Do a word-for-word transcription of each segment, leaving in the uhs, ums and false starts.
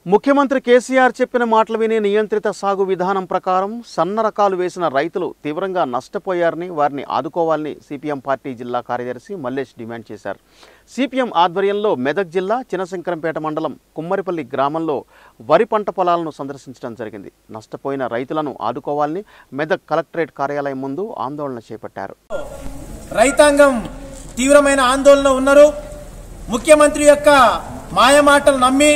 ముఖ్యమంత్రి కేసీఆర్ చెప్పిన మాటలు విని నియంత్రిత సాగు విధానం ప్రకారం సన్న రకాలు వేసిన రైతులు తీవ్రంగా నష్టపోయారని వారిని ఆదుకోవాలని సిపిఎం పార్టీ జిల్లా కార్యదర్శి మల్లేష్ డిమాండ్ చేశారు. సిపిఎం ఆధ్వర్యంలో మెదక్ జిల్లా చినశంకరంపేట మండలం కుమ్మరిపల్లి గ్రామంలో వరి పంట పొలాలను సందర్శించడం జరిగింది. నష్టపోయిన రైతులను ఆదుకోవాలని మెదక్ కలెక్టరేట్ కార్యాలయం ముందు ఆందోళన చేపట్టారు. రైతాంగం తీవ్రమైన ఆందోళన ఉన్నారు. ముఖ్యమంత్రి యొక్క మాయ మాటలు నమ్మి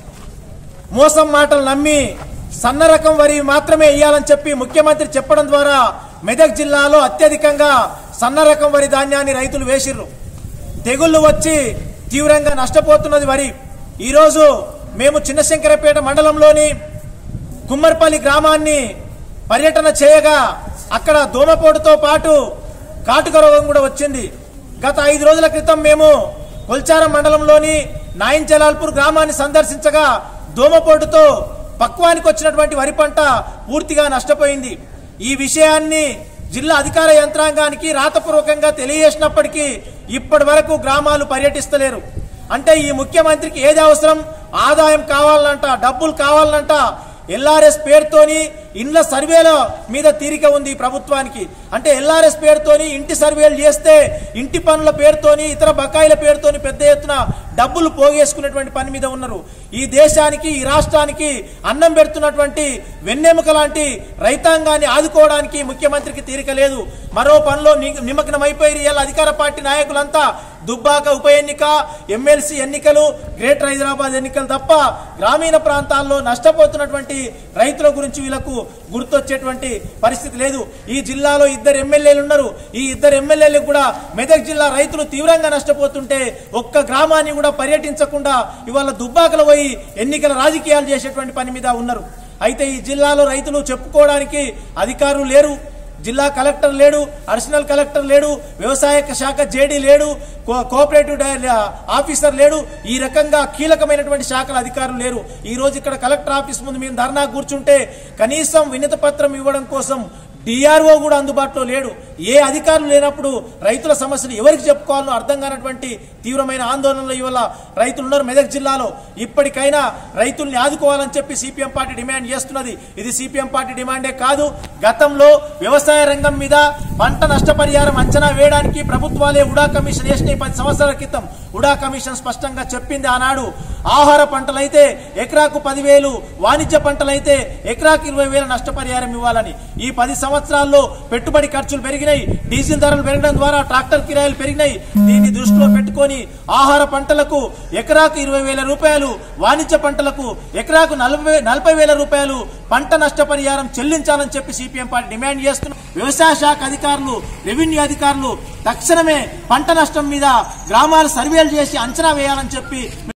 మోసం మాటలు నమ్మి సన్న రకం వరి మాత్రమే వేయాలని చెప్పి ముఖ్యమంత్రి చెప్పడం ద్వారా మెదక్ జిల్లాలో అత్యధికంగా సన్న రకం వరి ధాన్యాన్ని రైతులు వేసిర్రు. తెగుళ్లు వచ్చి తీవ్రంగా నష్టపోతున్నది వరి. ఈరోజు మేము చిన్నశంకరపేట మండలంలోని కుమ్మరిపల్లి గ్రామాన్ని పర్యటన చేయగా అక్కడ దోమపోటుతో పాటు కాటుక రోగం కూడా వచ్చింది. గత ఐదు రోజుల క్రితం మేము కొల్చారం మండలంలోని నాయించలాల్పూర్ గ్రామాన్ని సందర్శించగా దోమపోటుతో పక్వానికి వచ్చినటువంటి వరి పంట పూర్తిగా నష్టపోయింది. ఈ విషయాన్ని జిల్లా అధికార యంత్రాంగానికి రాతపూర్వకంగా తెలియజేసినప్పటికీ ఇప్పటి వరకు గ్రామాలు పర్యటిస్తలేరు. అంటే ఈ ముఖ్యమంత్రికి ఏది అవసరం? ఆదాయం కావాలంట, డబ్బులు కావాలంట. ఎల్ఆర్ఎస్ పేరుతోని ఇండ్ల సర్వేల మీద తీరిక ఉంది ప్రభుత్వానికి. అంటే ఎల్ఆర్ఎస్ పేరుతోని ఇంటి సర్వేలు చేస్తే ఇంటి పనుల పేరుతోని ఇతర బకాయిల పేరుతోని పెద్ద ఎత్తున డబ్బులు పోగేసుకునేటువంటి పని మీద ఉన్నారు. ఈ దేశానికి ఈ రాష్ట్రానికి అన్నం పెడుతున్నటువంటి వెన్నెముక లాంటి రైతాంగాన్ని ఆదుకోవడానికి ముఖ్యమంత్రికి తీరిక లేదు. మరో పనిలో నిమగ్నమైపోయి ఇలా అధికార పార్టీ నాయకులంతా దుబ్బాక ఉప ఎన్నిక, ఎమ్మెల్సీ ఎన్నికలు, గ్రేటర్ హైదరాబాద్ ఎన్నికలు తప్ప గ్రామీణ ప్రాంతాల్లో నష్టపోతున్నటువంటి రైతుల గురించి వీళ్ళకు గుర్తొచ్చేటువంటి పరిస్థితి లేదు. ఈ జిల్లాలో ఇద్దరు ఎమ్మెల్యేలు ఉన్నారు. ఈ ఇద్దరు ఎమ్మెల్యేలకు కూడా మెదక్ జిల్లా రైతులు తీవ్రంగా నష్టపోతుంటే ఒక్క గ్రామాన్ని కూడా పర్యటించకుండా ఇవాళ దుబ్బాకలు పోయి ఎన్నికల రాజకీయాలు చేసేటువంటి పని మీద ఉన్నారు. అయితే ఈ జిల్లాలో రైతులు చెప్పుకోవడానికి అధికారులు లేరు. జిల్లా కలెక్టర్ లేడు, అడిషనల్ కలెక్టర్ లేడు, వ్యవసాయ శాఖ జేడీ లేడు, కోఆపరేటివ్ ఆఫీసర్ లేడు. ఈ రకంగా కీలకమైనటువంటి శాఖల అధికారులు లేరు. ఈ రోజు ఇక్కడ కలెక్టర్ ఆఫీస్ ముందు మేము ధర్నా కూర్చుంటే కనీసం వినతి పత్రం ఇవ్వడం కోసం డిఆర్ఓ కూడా అందుబాటులో లేడు. ఏ అధికారులు లేనప్పుడు రైతుల సమస్యలు ఎవరికి చెప్పుకోవాలో అర్థం కానటువంటి తీవ్రమైన ఆందోళనలో ఇవాళ రైతులు ఉన్నారు మెదక్ జిల్లాలో. ఇప్పటికైనా రైతుల్ని ఆదుకోవాలని చెప్పి సిపిఎం పార్టీ డిమాండ్ చేస్తున్నది. ఇది సిపిఎం పార్టీ డిమాండే కాదు. గతంలో వ్యవసాయ రంగం మీద పంట నష్టపరిహారం అంచనా వేయడానికి ప్రభుత్వాలే ఉడా కమిషన్ వేసిన పది సంవత్సరాల క్రితం ఉడా కమిషన్ స్పష్టంగా చెప్పింది ఆనాడు ఆహార పంటలైతే ఎకరాకు పదివేలు, వాణిజ్య పంటలైతే ఎకరాకు ఇరవై వేల నష్టపరిహారం ఇవ్వాలని. ఈ పది సంవత్సరాల్లో పెట్టుబడి ఖర్చులు పెరిగినాయి, డీజిల్ ధరలు పెరగడం ద్వారా ట్రాక్టర్ కిరాయిలు పెరిగినాయి. దీన్ని దృష్టిలో పెట్టుకొని ఆహార పంటలకు ఎకరాకు ఇరవై వేల రూపాయలు, వాణిజ్య పంటలకు ఎకరాకు నలభై నలభై వేల రూపాయలు పంట నష్టపరిహారం చెల్లించాలని చెప్పి సిపిఎం పార్టీ డిమాండ్ చేస్తున్నారు. వ్యవసాయ శాఖ అధికారులు, రెవెన్యూ అధికారులు తక్షణమే పంట నష్టం మీద గ్రామాల సర్వేలు చేసి అంచనా వేయాలని చెప్పి